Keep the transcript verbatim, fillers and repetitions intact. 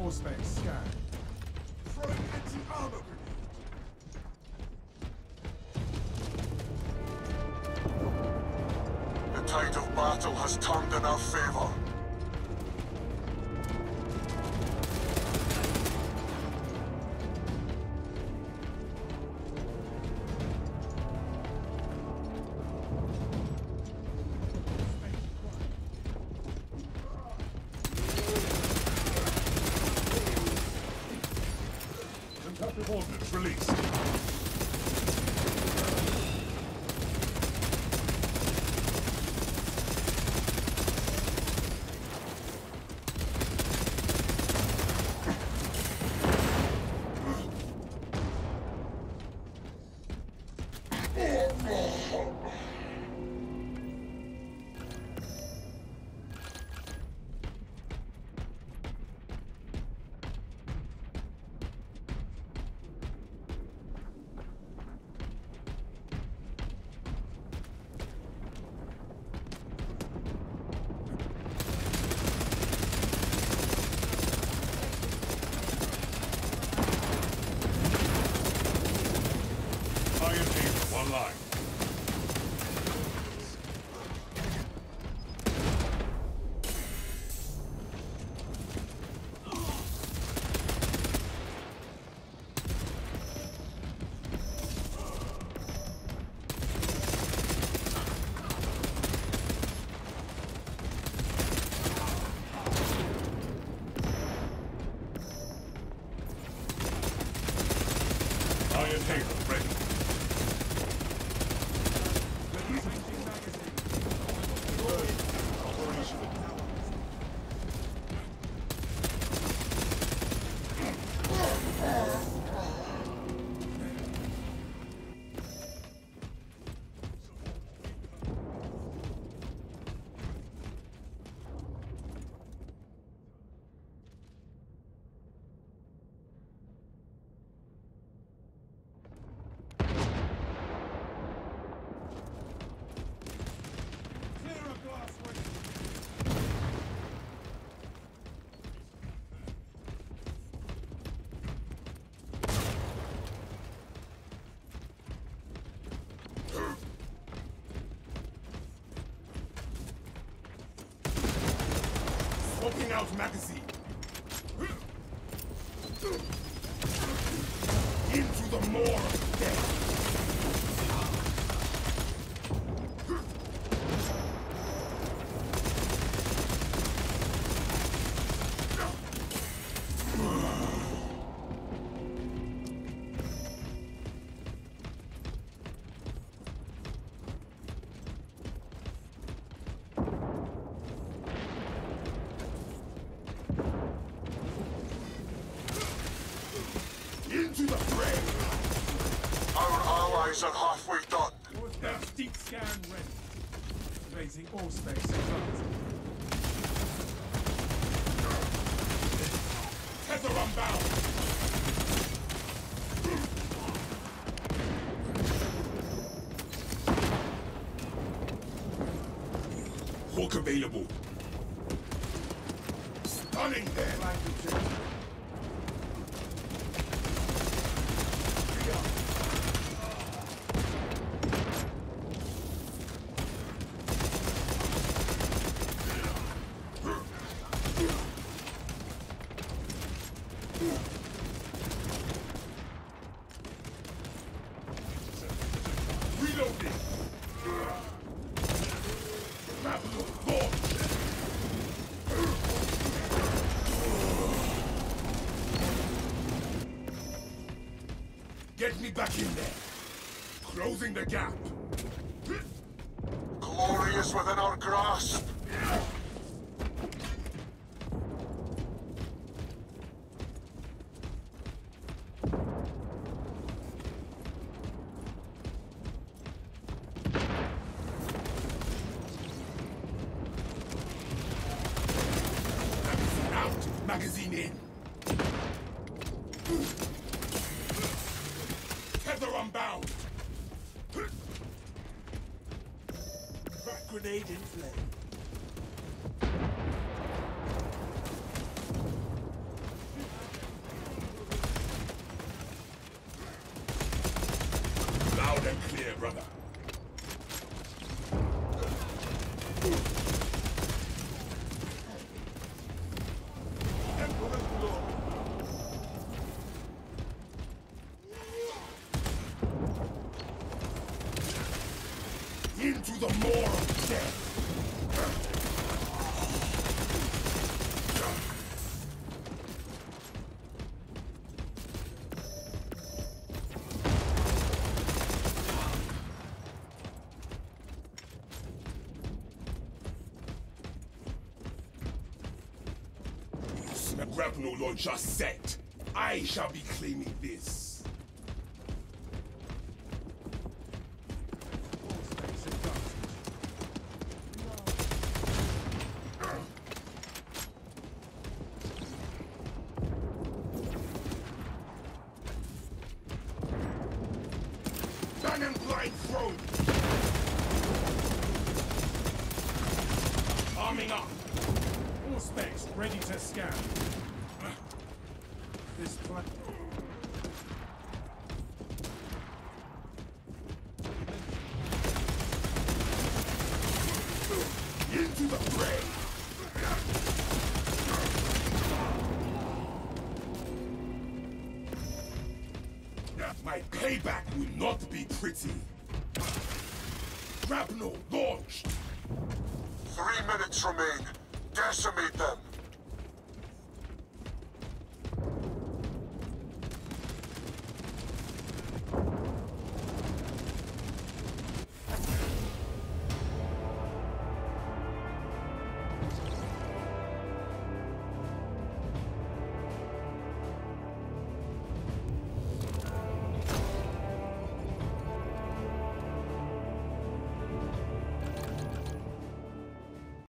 all space. Scan. Throwing anti-armor grenade. The tide of battle has turned in our favor. Contact ordnance released. Online. Iron table ready. Swapping out magazine. Into the maw of death. Into the fray! Our allies are halfway done. Deep scan ready. Raising all space advanced. Tether unbound! Hook available. Stunning them! Reloading! Get me back in there. Closing the gap. Glory is within our grasp. Magazine out. Magazine in. Tether unbound. Crack grenade in flame. brother. Into the maw of death. The grapnel launcher set. I shall be claiming this. Cannon blind thrown. Arming up. All specs ready to scan. This plan. Into the fray. My payback will not be pretty. Grapnel launched. Three minutes remain. Decimate them.